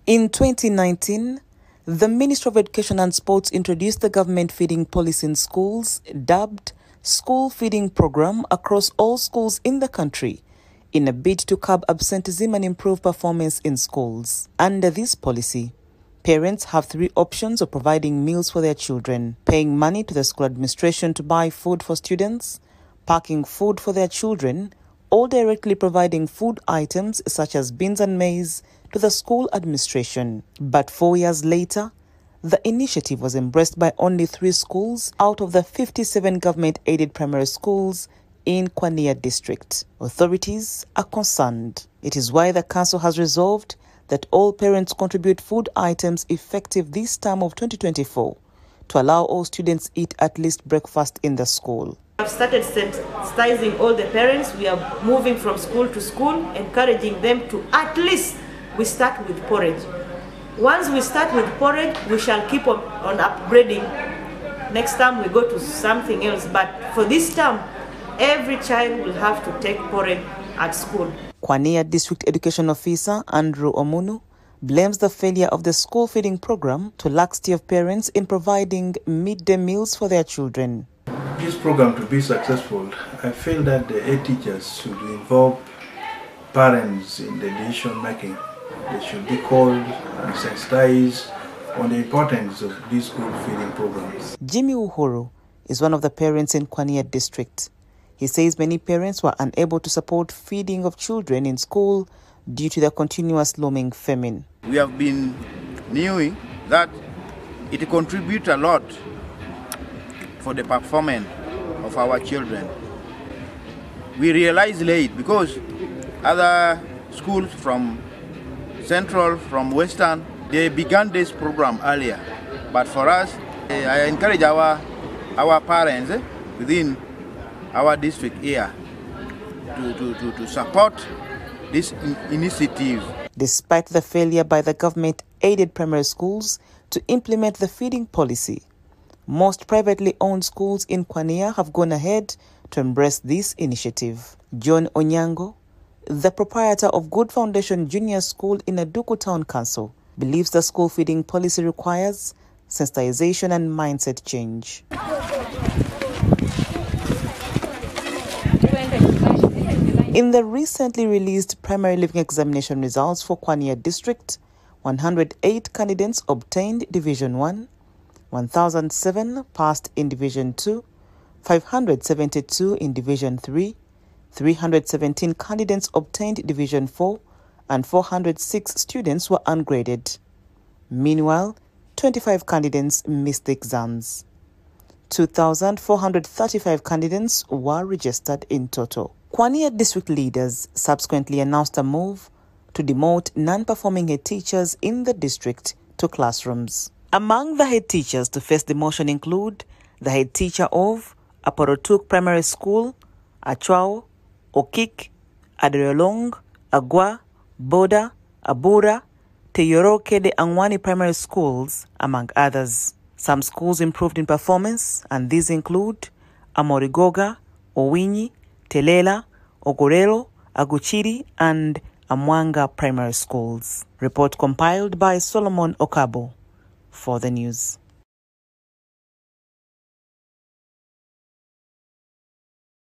In 2019, the Ministry of Education and Sports introduced the government feeding policy in schools, dubbed School Feeding Program, across all schools in the country in a bid to curb absenteeism and improve performance in schools. Under this policy, parents have three options of providing meals for their children: paying money to the school administration to buy food for students, packing food for their children, or directly providing food items such as beans and maize to the school administration. But 4 years later, the initiative was embraced by only 3 schools out of the 57 government-aided primary schools in Kwania district. Authorities are concerned. It is why the council has resolved that all parents contribute food items effective this term of 2024 to allow all students eat at least breakfast in the school. We have started sensitizing all the parents. We are moving from school to school, encouraging them to at least we start with porridge. Once we start with porridge, we shall keep on upgrading. Next time we go to something else. But for this term, every child will have to take porridge at school. Kwania District Education Officer Andrew Omunu blames the failure of the school feeding program to laxity of parents in providing midday meals for their children. This program to be successful, I feel that the head teachers should involve parents in the decision making. They should be called and sensitized on the importance of these school feeding programs. Jimmy Uhuru is one of the parents in Kwania district. He says many parents were unable to support feeding of children in school due to the continuous looming famine. We have been knowing that it contributes a lot for the performance of our children. We realized late because other schools from Central, from Western, they began this program earlier. But for us, I encourage our parents within our district here to support this initiative. Despite the failure by the government-aided primary schools to implement the feeding policy, most privately owned schools in Kwania have gone ahead to embrace this initiative. John Onyango, the proprietor of Good Foundation Junior School in Aduku Town Council, believes the school feeding policy requires sensitization and mindset change. In the recently released primary living examination results for Kwania district, 108 candidates obtained Division 1, 1,007 passed in Division 2, 572 in Division 3, 317 candidates obtained Division 4, and 406 students were ungraded. Meanwhile, 25 candidates missed the exams. 2,435 candidates were registered in total. Kwania district leaders subsequently announced a move to demote non-performing head teachers in the district to classrooms. Among the head teachers to face demotion include the head teacher of Aporotuk Primary School, Achwao, Okik, Aderelong, Agwa, Boda, Abura, Teyoroke de Angwani Primary Schools, among others. Some schools improved in performance, and these include Amorigoga, Owinyi, Telela, Ogorero, Aguchiri, and Amwanga Primary Schools. Report compiled by Solomon Okabo for the news.